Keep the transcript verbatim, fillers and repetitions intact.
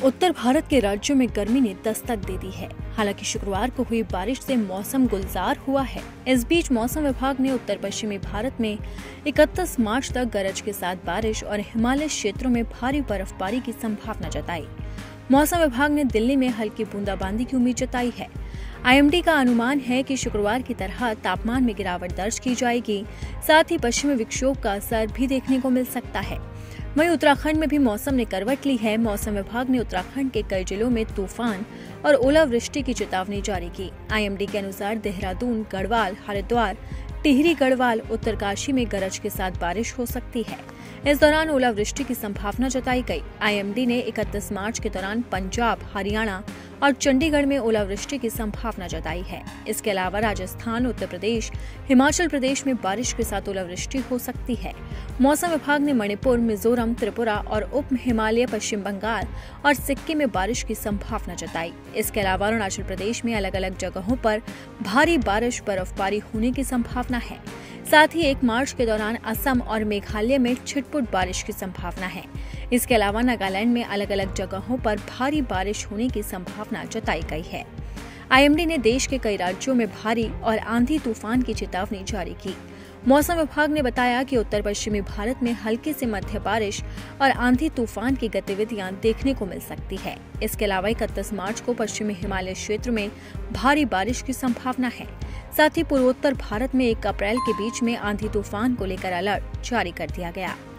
उत्तर भारत के राज्यों में गर्मी ने दस्तक दे दी है। हालांकि शुक्रवार को हुई बारिश से मौसम गुलजार हुआ है। इस बीच मौसम विभाग ने उत्तर पश्चिमी भारत में इकतीस मार्च तक गरज के साथ बारिश और हिमालय क्षेत्रों में भारी बर्फबारी की संभावना जताई। मौसम विभाग ने दिल्ली में हल्की बूंदाबांदी की उम्मीद जताई है। आईएमडी का अनुमान है कि शुक्रवार की तरह तापमान में गिरावट दर्ज की जाएगी। साथ ही पश्चिमी विक्षोभ का असर भी देखने को मिल सकता है। वहीं उत्तराखंड में भी मौसम ने करवट ली है। मौसम विभाग ने उत्तराखंड के कई जिलों में तूफान और ओलावृष्टि की चेतावनी जारी की। आईएमडी के अनुसार देहरादून, गढ़वाल, हरिद्वार, टिहरी गढ़वाल, उत्तरकाशी में गरज के साथ बारिश हो सकती है। इस दौरान ओलावृष्टि की संभावना जताई गई। आईएमडी ने इकतीस मार्च के दौरान पंजाब, हरियाणा और चंडीगढ़ में ओलावृष्टि की संभावना जताई है। इसके अलावा राजस्थान, उत्तर प्रदेश, हिमाचल प्रदेश में बारिश के साथ ओलावृष्टि हो सकती है। मौसम विभाग ने मणिपुर, मिजोरम, त्रिपुरा और उप हिमालय, पश्चिम बंगाल और सिक्किम में बारिश की संभावना जताई। इसके अलावा अरुणाचल प्रदेश में अलग अलग जगहों पर भारी बारिश, बर्फबारी होने की संभावना है। साथ ही एक मार्च के दौरान असम और मेघालय में छिटपुट बारिश की संभावना है। इसके अलावा नागालैंड में अलग अलग जगहों पर भारी बारिश होने की संभावना जताई गई है। आईएमडी ने देश के कई राज्यों में भारी और आंधी तूफान की चेतावनी जारी की। मौसम विभाग ने बताया कि उत्तर पश्चिमी भारत में हल्की से मध्य बारिश और आंधी तूफान की गतिविधियां देखने को मिल सकती है। इसके अलावा इकतीस मार्च को पश्चिमी हिमालय क्षेत्र में भारी बारिश की संभावना है। साथ ही पूर्वोत्तर भारत में एक अप्रैल के बीच में आंधी तूफान को लेकर अलर्ट जारी कर दिया गया।